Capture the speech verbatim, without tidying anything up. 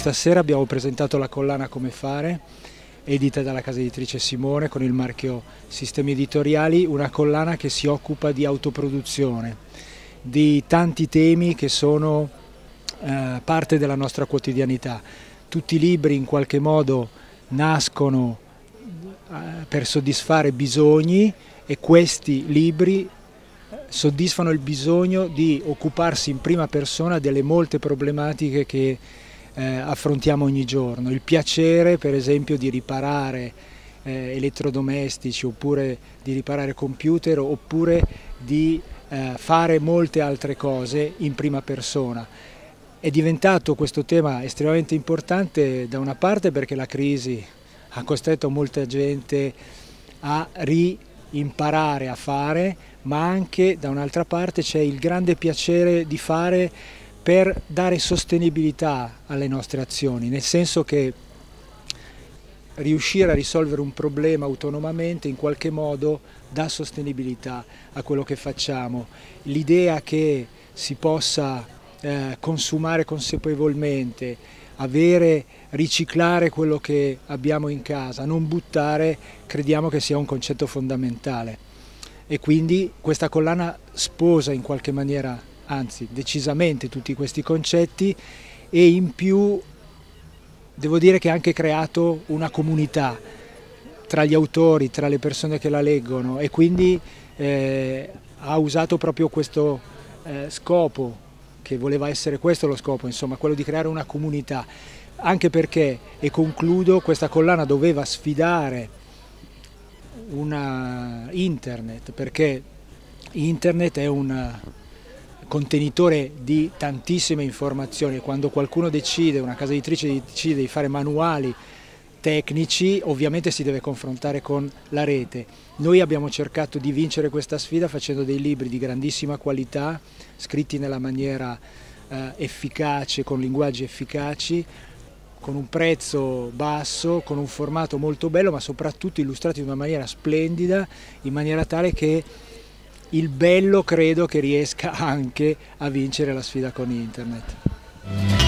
stasera abbiamo presentato la collana Come Fare, edita dalla casa editrice Simone con il marchio Sistemi Editoriali, una collana che si occupa di autoproduzione, di tanti temi che sono eh, parte della nostra quotidianità. Tutti i libri in qualche modo nascono eh, per soddisfare bisogni e questi libri soddisfano il bisogno di occuparsi in prima persona delle molte problematiche che eh, affrontiamo ogni giorno. Il piacere, per esempio, di riparare eh, elettrodomestici, oppure di riparare computer, oppure di eh, fare molte altre cose in prima persona. È diventato questo tema estremamente importante da una parte perché la crisi ha costretto molta gente a rimparare a fare, ma anche da un'altra parte c'è il grande piacere di fare per dare sostenibilità alle nostre azioni, nel senso che riuscire a risolvere un problema autonomamente in qualche modo dà sostenibilità a quello che facciamo. L'idea che si possa eh, consumare consapevolmente, avere, riciclare quello che abbiamo in casa, non buttare, crediamo che sia un concetto fondamentale. E quindi questa collana sposa in qualche maniera, anzi decisamente, tutti questi concetti, e in più devo dire che ha anche creato una comunità tra gli autori, tra le persone che la leggono, e quindi eh, ha usato proprio questo eh, scopo, che voleva essere questo lo scopo, insomma, quello di creare una comunità, anche perché, e concludo, questa collana doveva sfidare una internet, perché internet è un contenitore di tantissime informazioni e quando qualcuno decide, una casa editrice decide di fare manuali tecnici, ovviamente si deve confrontare con la rete. Noi abbiamo cercato di vincere questa sfida facendo dei libri di grandissima qualità, scritti nella maniera eh, efficace, con linguaggi efficaci, con un prezzo basso, con un formato molto bello, ma soprattutto illustrati in una maniera splendida, in maniera tale che il bello credo che riesca anche a vincere la sfida con internet.